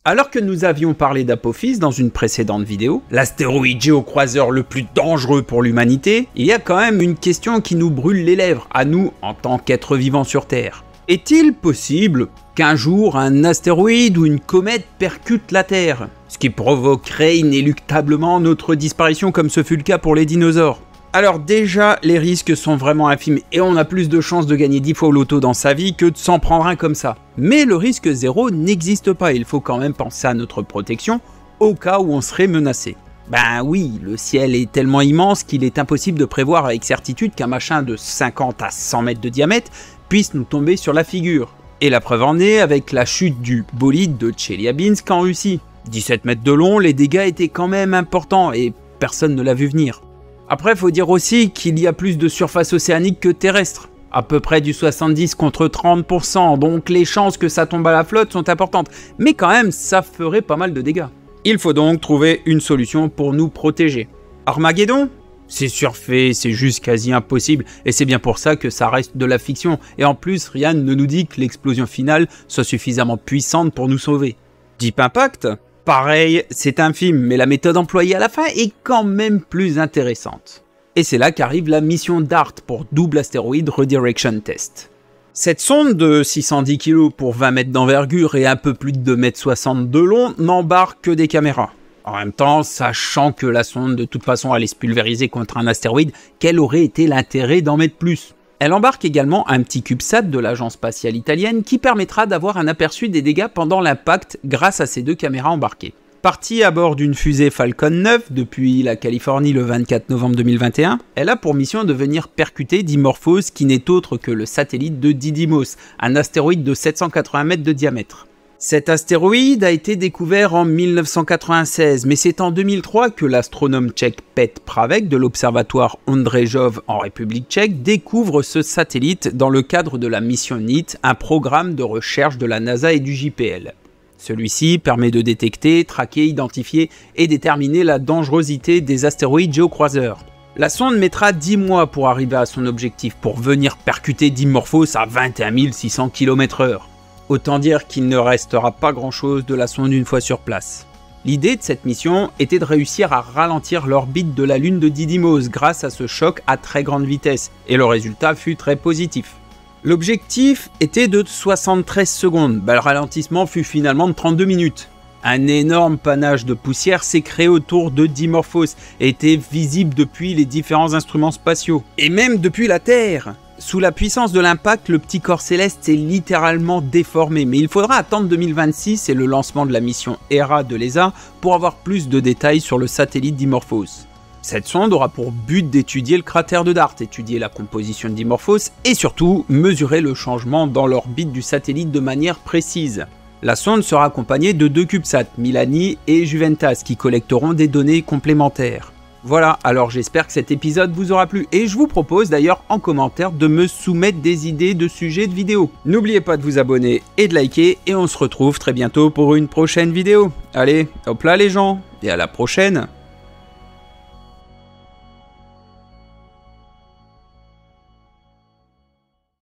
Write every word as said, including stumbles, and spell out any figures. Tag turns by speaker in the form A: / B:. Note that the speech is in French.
A: Alors que nous avions parlé d'Apophis dans une précédente vidéo, l'astéroïde géocroiseur le plus dangereux pour l'humanité, il y a quand même une question qui nous brûle les lèvres, à nous en tant qu'êtres vivants sur Terre. Est-il possible qu'un jour un astéroïde ou une comète percute la Terre, ce qui provoquerait inéluctablement notre disparition comme ce fut le cas pour les dinosaures? Alors déjà, les risques sont vraiment infimes et on a plus de chances de gagner dix fois au loto dans sa vie que de s'en prendre un comme ça. Mais le risque zéro n'existe pas, il faut quand même penser à notre protection au cas où on serait menacé. Ben oui, le ciel est tellement immense qu'il est impossible de prévoir avec certitude qu'un machin de cinquante à cent mètres de diamètre puisse nous tomber sur la figure. Et la preuve en est avec la chute du bolide de Tcheliabinsk en Russie. dix-sept mètres de long, les dégâts étaient quand même importants et personne ne l'a vu venir. Après, faut dire aussi qu'il y a plus de surface océanique que terrestre. À peu près du soixante-dix contre trente pour cent, donc les chances que ça tombe à la flotte sont importantes. Mais quand même, ça ferait pas mal de dégâts. Il faut donc trouver une solution pour nous protéger. Armageddon ? C'est surfait, c'est juste quasi impossible, et c'est bien pour ça que ça reste de la fiction. Et en plus, rien ne nous dit que l'explosion finale soit suffisamment puissante pour nous sauver. Deep Impact ? Pareil, c'est infime, mais la méthode employée à la fin est quand même plus intéressante. Et c'est là qu'arrive la mission DART pour Double Asteroid Redirection Test. Cette sonde de six cent dix kilos pour vingt mètres d'envergure et un peu plus de deux mètres soixante de long n'embarque que des caméras. En même temps, sachant que la sonde de toute façon allait se pulvériser contre un astéroïde, quel aurait été l'intérêt d'en mettre plus ? Elle embarque également un petit CubeSat de l'agence spatiale italienne qui permettra d'avoir un aperçu des dégâts pendant l'impact grâce à ces deux caméras embarquées. Partie à bord d'une fusée Falcon neuf depuis la Californie le vingt-quatre novembre deux mille vingt et un, elle a pour mission de venir percuter Dimorphos qui n'est autre que le satellite de Didymos, un astéroïde de sept cent quatre-vingts mètres de diamètre. Cet astéroïde a été découvert en mille neuf cent quatre-vingt-seize, mais c'est en deux mille trois que l'astronome tchèque Petr Pravec de l'observatoire Ondřejov en République tchèque découvre ce satellite dans le cadre de la mission N I T, un programme de recherche de la NASA et du J P L. Celui-ci permet de détecter, traquer, identifier et déterminer la dangerosité des astéroïdes géocroiseurs. La sonde mettra dix mois pour arriver à son objectif, pour venir percuter Dimorphos à vingt et un mille six cents kilomètres heure. Autant dire qu'il ne restera pas grand chose de la sonde une fois sur place. L'idée de cette mission était de réussir à ralentir l'orbite de la lune de Didymos grâce à ce choc à très grande vitesse, et le résultat fut très positif. L'objectif était de soixante-treize secondes, bah, le ralentissement fut finalement de trente-deux minutes. Un énorme panache de poussière s'est créé autour de Dimorphos et était visible depuis les différents instruments spatiaux, et même depuis la Terre. Sous la puissance de l'impact, le petit corps céleste s'est littéralement déformé, mais il faudra attendre deux mille vingt-six et le lancement de la mission Hera de l'E S A pour avoir plus de détails sur le satellite Dimorphos. Cette sonde aura pour but d'étudier le cratère de DART, étudier la composition de Dimorphos et surtout mesurer le changement dans l'orbite du satellite de manière précise. La sonde sera accompagnée de deux CubeSats, Milani et Juventas, qui collecteront des données complémentaires. Voilà, alors j'espère que cet épisode vous aura plu et je vous propose d'ailleurs en commentaire de me soumettre des idées de sujets de vidéos. N'oubliez pas de vous abonner et de liker et on se retrouve très bientôt pour une prochaine vidéo. Allez, hop là les gens, et à la prochaine!